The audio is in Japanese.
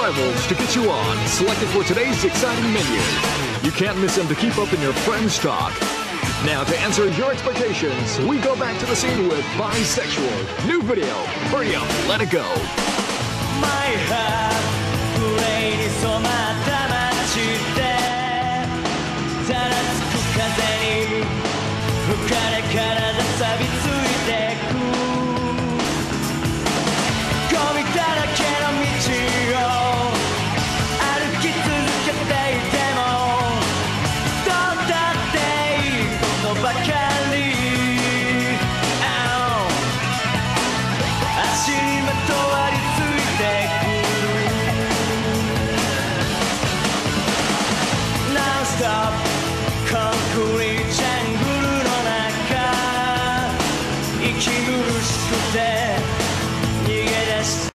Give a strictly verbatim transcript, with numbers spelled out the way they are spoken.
levels to get you on, selected for today's exciting menu. You can't miss them to keep up in your friends' talk. Now, to answer your expectations, we go back to the scene with Bisexual. New video, hurry up, let it go. My heart グレーに染まった街でざらつく風に吹かれ体錆びついてくゴミだらけの道を歩き続けていてもどうだっていいことばかり足にまとわりついてくノンストップコンクリートジャングルの中息苦しくて逃げ出した